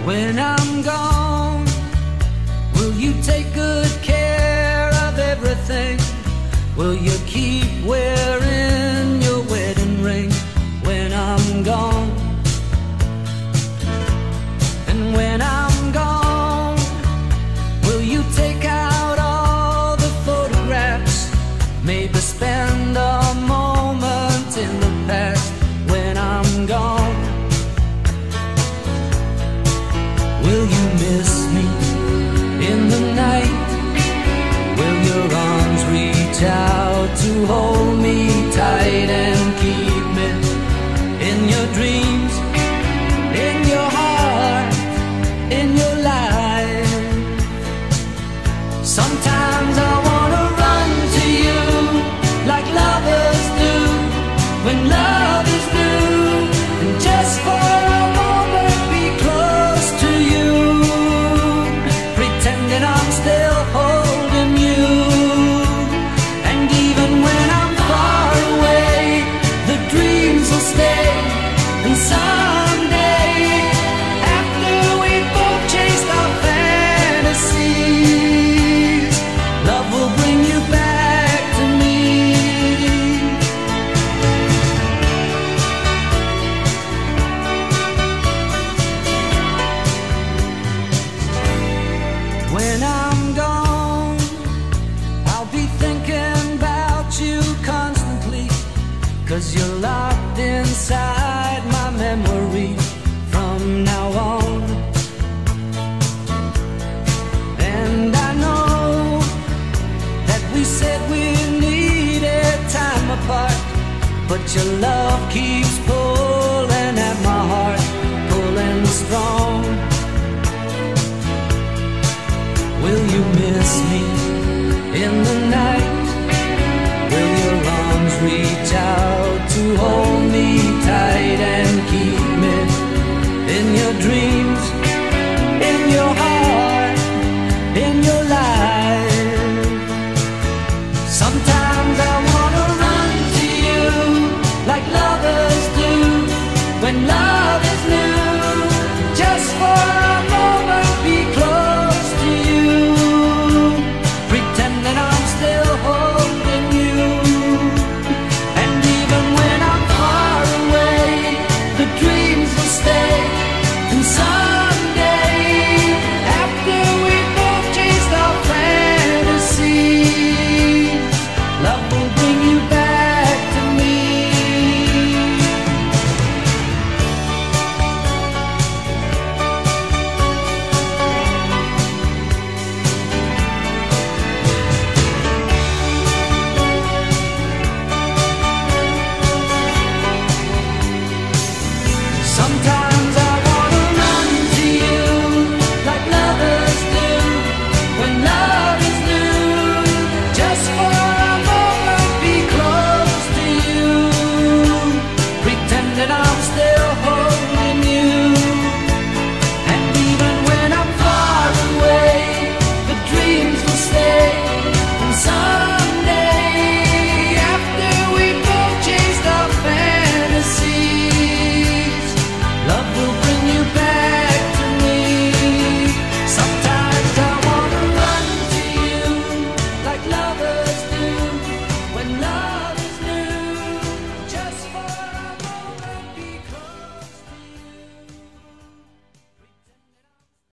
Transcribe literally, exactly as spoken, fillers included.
When I'm gone, will you take good care of everything? Will you keep wearing your wedding ring when I'm gone? And when I'm gone, will you take out all the photographs? Maybe spend a moment in the past when I'm gone. Will you miss me in the night? Will your arms reach out to hold me tight and keep me in your dreams, in your heart, in your life? Sometimes I wanna run to you like lovers do when love is new, and just for a moment be close to you, pretending I'm still holding you. And even when I'm far away, the dreams will stay. And someday, after we both chased our fantasies, love will bring you back to me. When I'm gone, I'll be thinking about you constantly, 'cause you're locked inside my memory from now on. And I know that we said we needed time apart, but your love keeps pulling at my heart, pulling strong. Will you miss me in the night? Will your arms reach out to hold me tight and keep me in your dreams, in your heart, in your life? Sometimes I wanna run to you like lovers do when love is new, just for a moment be close to you, pretending I'm still holding you. And even when I'm far away, the dreams will stay. And someday, after we both chased our fantasies, love will bring you back to me. Sometimes I wanna run to you like lovers do when love is new, just for a moment be close to you, pretending I'm still holding you. And even when I'm far away, the dreams will stay. And someday, after we both chased our fantasies, love will